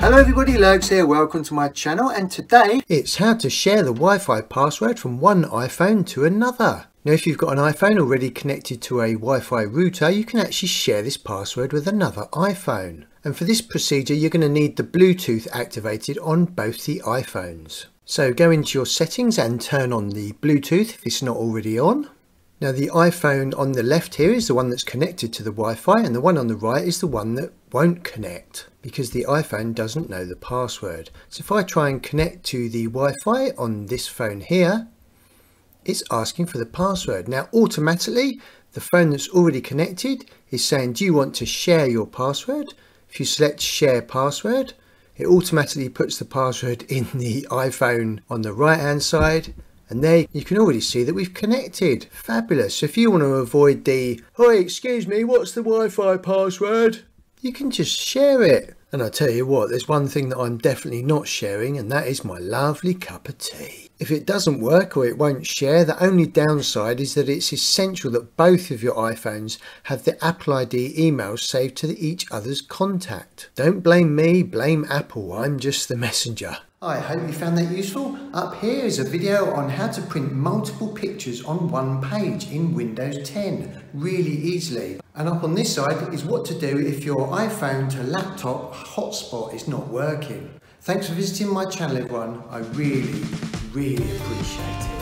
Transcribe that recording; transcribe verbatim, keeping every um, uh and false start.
Hello everybody, Lurgs here, welcome to my channel, and today it's how to share the Wi-Fi password from one iPhone to another. Now if you've got an iPhone already connected to a Wi-Fi router, you can actually share this password with another iPhone. And for this procedure you're going to need the Bluetooth activated on both the iPhones. So go into your settings and turn on the Bluetooth if it's not already on. Now the iPhone on the left here is the one that's connected to the Wi-Fi, and the one on the right is the one that won't connect because the iPhone doesn't know the password. So if I try and connect to the Wi-Fi on this phone here, it's asking for the password. Now automatically the phone that's already connected is saying, do you want to share your password? If you select share password, it automatically puts the password in the iPhone on the right hand side. And there you can already see that we've connected. Fabulous. So if you want to avoid the, "Hi, excuse me, what's the Wi-Fi password?" you can just share it. And I tell you what, there's one thing that I'm definitely not sharing, and that is my lovely cup of tea. If it doesn't work or it won't share, the only downside is that it's essential that both of your iPhones have the Apple I D emails saved to each other's contact. Don't blame me, blame Apple. I'm just the messenger. I hope you found that useful. Up here is a video on how to print multiple pictures on one page in Windows ten really easily. And up on this side is what to do if your iPhone to laptop hotspot is not working. Thanks for visiting my channel everyone. I really, really appreciate it.